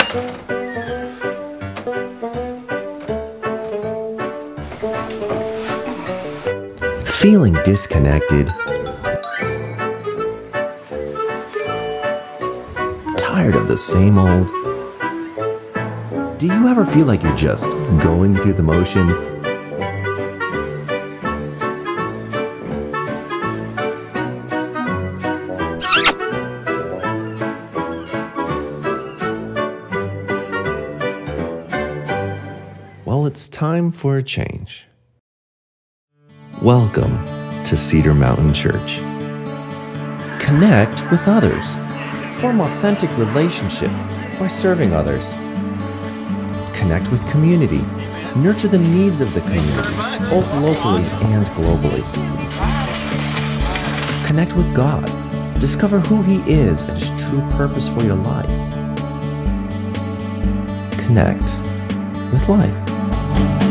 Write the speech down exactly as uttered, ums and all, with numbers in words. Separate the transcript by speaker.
Speaker 1: Feeling disconnected? Tired of the same old? Do you ever feel like you're just going through the motions? Well, it's time for a change. Welcome to Cedar Mountain Church. Connect with others. Form authentic relationships by serving others. Connect with community. Nurture the needs of the community, both locally and globally. Connect with God. Discover who He is and His true purpose for your life. Connect with life.